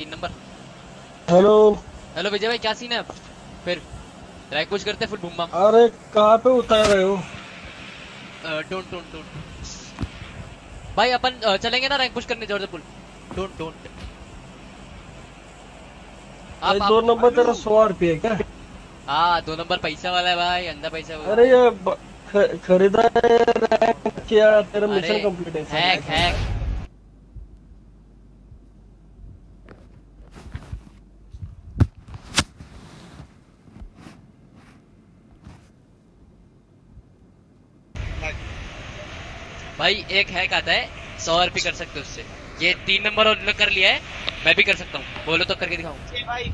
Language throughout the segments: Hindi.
3 नंबर। हेलो हेलो विजय भाई, क्या सीन है अब? फिर रैंक पुश करते फुल बूम बम। अरे कहाँ पे उतार रहे हो? डोंट डोंट डोंट भाई, अपन चलेंगे ना रैंक पुश करने जबरदपुर। डोंट डोंट भाई आप 2 नंबर तेरा 100 रुपये क्या? हाँ 2 नंबर पैसा वाला है भाई, अंधा पैसा वाला। अरे ये खरीदा है रैंक किया तेरा अरे मिशन कंप्लीट है सर। Hack hack. भाई एक हैक आता है, 100 रुपये कर सकते हो उससे। ये 3 नंबर और कर लिया है, मैं भी कर सकता हूँ। बोलो तो करके दिखाऊं।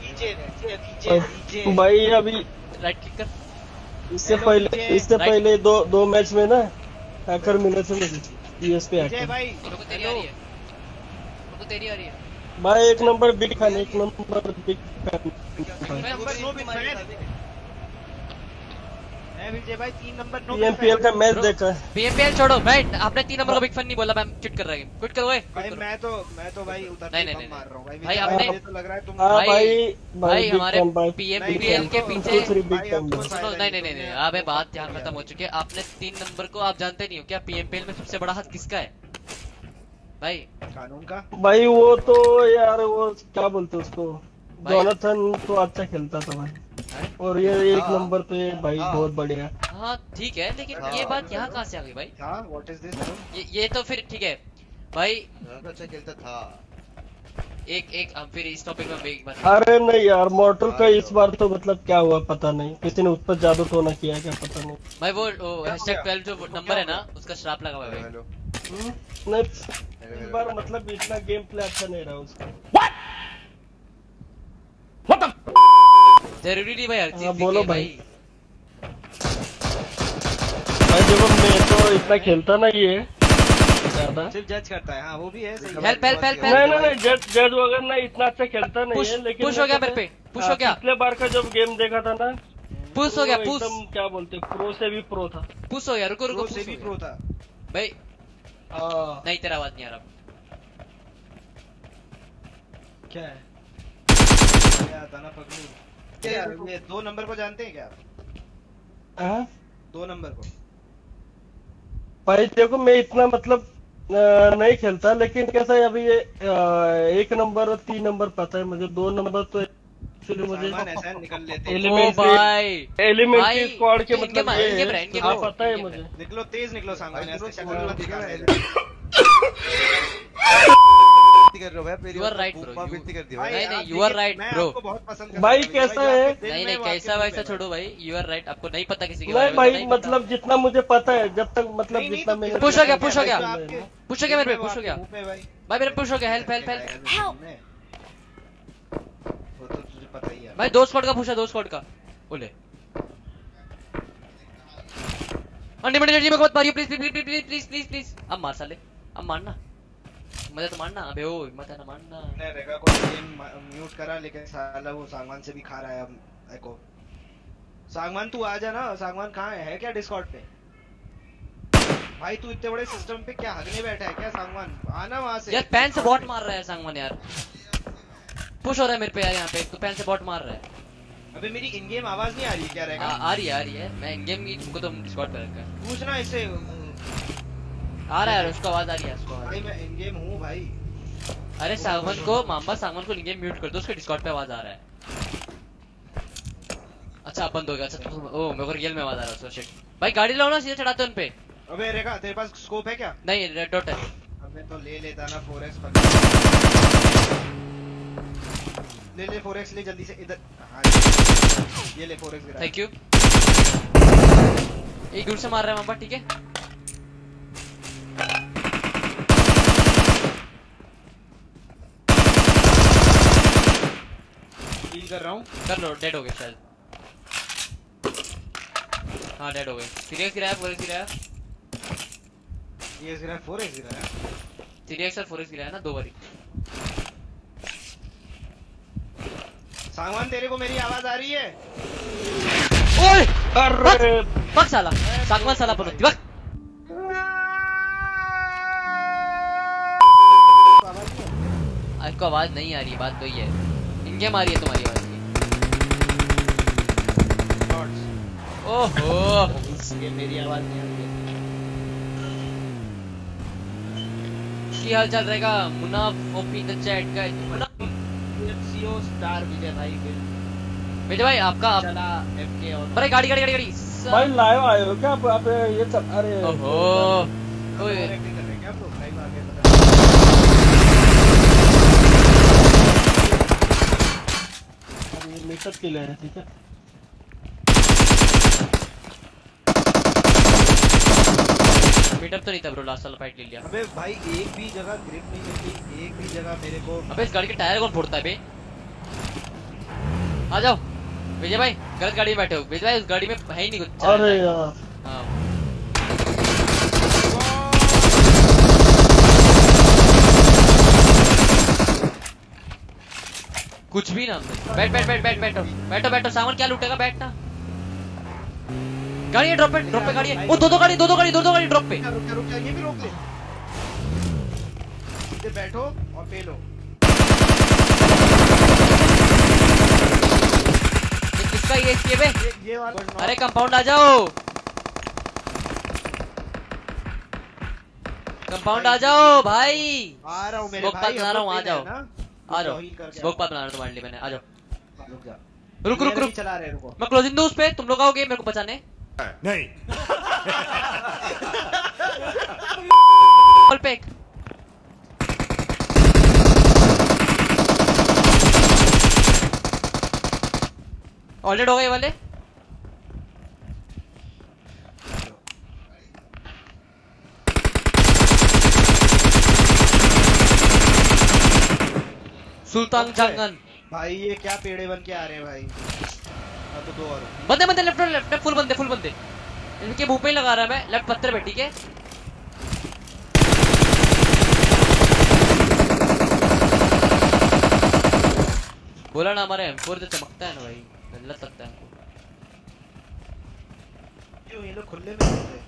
भाई अभी राइट क्लिक कर। इससे पहले दो मैच में ना हैकर मिले थे मुझे PS पे हैकर। भाई मेरे को तेरी आ रही है, मेरे को तेरी आ रही है। भाई 1 number big fan, 1 number big fan. Vijay भाई 3 नंबर नो PMPL का मैच देखा है। PMPL छोड़ो भाई, आपने 3 नंबर को बिग फन नहीं बोला, मैं चिट कर रहा है। क्विट करो भाई। भाई मैं तो भाई उधर नहीं, से नहीं, मार रहा हूं भाई। भाई आपने मुझे तो लग रहा है तुम भाई हमारे भाई PMPL के पीछे बिग फैन। सुनो, नहीं अबे बात यहाँ खत्म हो चुकी है। आपने 3 नंबर को आप जानते नहीं हो क्या? PMPL में सबसे बड़ा हाथ किसका है भाई? कानून का। भाई वो तो यार वो क्या बोलते उसको, जोनाथन तो अच्छा खेलता था भाई। और ये 1 नंबर पे भाई बहुत बढ़िया। हाँ ठीक है, लेकिन ये बात यहाँ कहाँ से आ गई भाई? What is this? ये तो फिर ठीक है भाई, अच्छा खेलता था। एक हम फिर इस टॉपिक में एक बार। अरे नहीं यार, मॉर्टल का इस बार तो मतलब क्या हुआ पता नहीं, किसी ने उस पर जादू टोना किया क्या पता नहीं। भाई वो #12 जो नंबर है ना, उसका श्राप लगा हुआ है भाई। नहीं इस बार मतलब इतना गेम प्ले अच्छा नहीं रहा उसका। जरूरी नहीं भाई हर चीज बोलो भाई। भाई जब मैं तो इतना खेलता नहीं है ज्यादा, सिर्फ जज करता है। हाँ वो भी है सही। हेल्प नहीं जज वगैरह नहीं इतना अच्छा खेलता नहीं है, लेकिन पुश हो गया मेरे पे, पुश हो गया। पिछले बार का जब गेम देखा था ना, पुश हो गया, पुश एकदम क्या बोलते प्रो से भी प्रो था। पुश हो गया, रुको प्रो से भी प्रो था भाई। नहीं तेरा आवाज नहीं आ रहा। क्या है क्या दाना पगलू? क्या ये 2 नंबर को जानते हैं क्या आप? 2 नंबर को भाई देखो मैं इतना मतलब नहीं खेलता, लेकिन कैसा है अभी ये 1 नंबर और 3 नंबर पता है मुझे। 2 नंबर तो एक्चुअली मुझे ऐसा निकल लेते हैं। एलिमेंट्री स्क्वाड के मतलब ये पता है मुझे। निकलो तेज निकलो सामान ऐसे शक्ल मत दिखा। कर रहे हो भाई, यू आर राइट ब्रो, कर दिया। नहीं यू आर राइट ब्रो। बहुत पसंद भाई कैसा है, नहीं कैसा वैसा छोड़ो भाई, यू आर राइट। आपको नहीं पता किसी के नहीं भाई मतलब जितना मुझे पता है, जब तक मतलब जितना मैं पुश हो गया मेरे पे, पुश हो गया भाई मेरे पुश हो गया। हेल्प वो तो तुझे पता ही है भाई। 2 स्क्वाड का पुश है, 2 स्क्वाड का। बोले अनलिमिटेड एनर्जी में मत मारियो प्लीज। अब मार साले, अब मारना मुझे तो मारना। अबे ओ हिम्मत है ना मारना। मैंने रेगा को गेम म्यूट करा, लेकिन साला वो सागवान से भी खा रहा है अब एको। सागवान तू आ जा ना। सागवान कहाँ है क्या डिस्कॉर्ड पे? भाई तू इतने बड़े सिस्टम पे क्या हगने बैठा है क्या? सागवान आना वहां से। यार पैन से बॉट मार रहा है सागवान यार। पुश हो रहा है मेरे पे यार, यहाँ पे तो पैन से बॉट मार रहा है। अबे मेरी इन गेम आवाज नहीं आ रही है क्या? रेगा आ रही है। मैं इन गेम की तुमको तो डिस्कॉर्ड पे रखा है। पूछना इससे। आ रहा है यार, उसको आवाज आ रही है उसको। भाई मैं इन गेम हूँ भाई। अरे सागवान को इन गेम म्यूट कर दो, उसके डिस्कॉर्ड पे आवाज आ रहा है। अच्छा बंद हो गया। अच्छा ओ मेरे को रियल में आवाज आ रहा है उसका। शिट भाई गाड़ी लाओ ना, सीधे चढ़ाते उन पे। अबे रेगा तेरे पास स्कोप है क्या? नहीं रेड डॉट है। अबे तो ले लेता ना 4x। ले 4x ले जल्दी से इधर। ये ले 4x गिरा। Thank you. एक दूर से मार रहा है मामा, ठीक है। हील कर रहा हूँ। कर लो, डेड हो गए शायद। हाँ डेड हो गए। 3x गिराया, 4x गिराया। ये गिरा 4x गिराया। 3x और 4x गिराया ना 2 बारी। सागवान तेरे को मेरी आवाज आ रही है? ओए अरे फक साला, सागवान साला बोलो दिवक। आपको आवाज नहीं आ रही है, बात तो ये है। इनके मारी है तुम्हारी आवाज की। ओहो ये मेरी आवाज नहीं आ रही है। की हाल चल रहेगा मुनाफ ओपी द चैट का सीओ स्टार विजय भाई विजय भाई आपका चला एफके और अरे गाड़ी गाड़ी गाड़ी गाड़ी भाई लाइव आए हो क्या आप ये सब? अरे ओहो ओए एक्टिंग कर रहे हैं क्या आप लोग? लाइव आ गए अब ये मीटर किल है, ठीक है। मीटअप तो नहीं था ब्रो, लास्ट साल फाइट ले लिया। अबे भाई एक भी जगह ग्रिप नहीं मिलती, एक भी जगह मेरे को। अबे इस गाड़ी के टायर कौन फोड़ता है बे? आ जाओ विजय भाई, गलत गाड़ी में बैठे हो विजय भाई, उस गाड़ी में है ही नहीं कुछ। अरे यार हाँ कुछ भी ना। बैठ बैठ बैठ बैठ बैठो बैठो बैठो, सामान क्या लूटेगा, बैठना। गाड़ी है, ड्रॉप पे गाड़ी है। ओ दो गाड़ी ड्रॉप पे। रुक जा, ये भी रोक ले। सीधे बैठो और पे लो। ये किसका ये इसके बे? ये वाला। अरे कंपाउंड आ जाओ, कंपाउंड आ जाओ भाई। आ रहा हूँ मेरे स्मोक भाई, पात बना रहा हूँ, आ अब जाओ ना। आ जाओ। हील करके स्मोक पात बना रहा हूँ तुम्हारे लिए मैंने, आ जाओ। रुक जा। रुक रुक ये रुक, चला रहे, रुको। मैं क्लोजिंग दूं उस पे, तुम लोग आओगे मेरे को बचाने? नहीं। कॉल पे एक। ऑलरेडी हो गए वाले। सुल्तान जंगन भाई ये क्या पेड़े बन के आ रहे हैं भाई। हाँ तो दो और बंदे बंदे लेफ्ट फुल बंदे इनके मुंह पे ही लगा रहा है मैं, लेफ्ट पत्थर पे, ठीक है। बोला ना हमारे M4 तो चमकता है ना भाई, गलत लगता है हमको। क्यों ये लोग खुले में रहते हैं?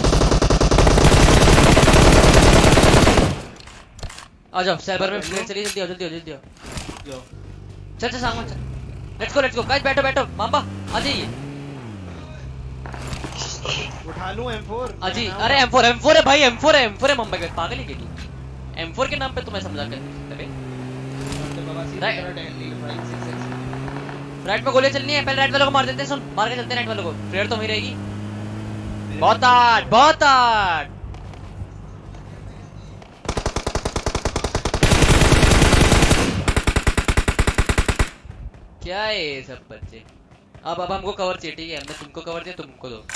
आ जाओ सर्वर में प्लेयर चलिए, जल्दी आओ। लो। चल सामान चल, लेट्स गो गाइस, बैठो मामा आ जाइए। उठा लूं M4? अजी अरे M4 है भाई, M4 है मुंबई के, पागल ही के तू? M4 के नाम पे तुम्हें समझा कर सकते राइट में गोली चलनी है, पहले राइट वालों को मार देते हैं। सुन, मार के चलते हैं राइट वालों को, प्लेयर तो वहीं रहेगी। बहुत आठ क्या है ये सब बच्चे? अब हमको कवर चाहिए, ठीक है? हमने तुमको कवर दिया, तुमको दो।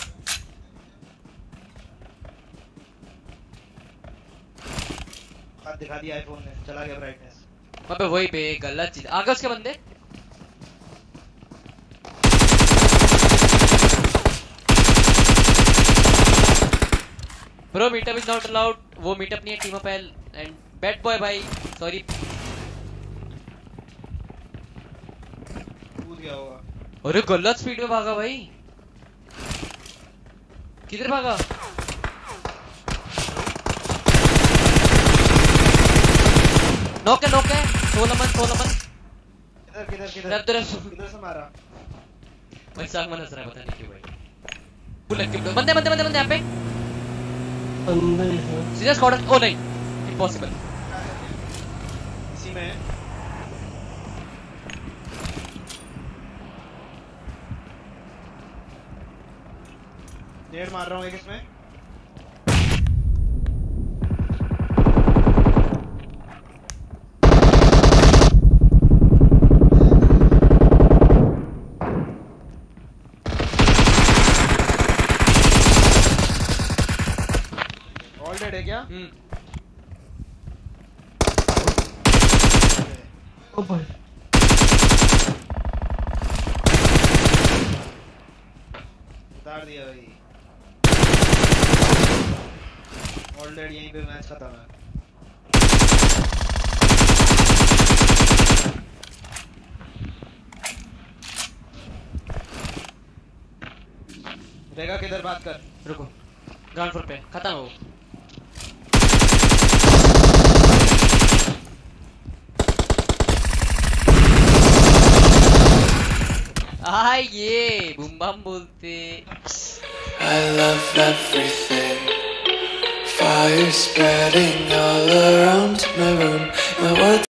दिखा दिया आईफोन ने, चला गया ब्राइटनेस। अबे वही पे गलत चीज, आगे उसके बंदे। Bro meetup is not allowed, वो मीटअप नहीं है, team up L and bad boy भाई, सॉरी। कूद गया होगा। अरे गलत स्पीड में भागा भाई, किधर भागा? नॉक है 16 मन। किधर से मारा? भाई सागमन हंस रहा है, पता नहीं क्यों भाई। फुल एक्टिव बंदे यहाँ पे, सीधा स्क्वाड। ओ नहीं, इम्पॉसिबल। इसी में नेड मार रहा हूँ एक इसमें। ऑलरेडी है क्या? ओ भाई उतार दिया भाई। ऑलरेडी यहीं पे मैच खत्म है। रेगा किधर? बात कर। रुको, ग्राउंड फ्लोर पे खत्म हो। ये बूम बम बोलते। I love everything. Fire spreading all around my room. My world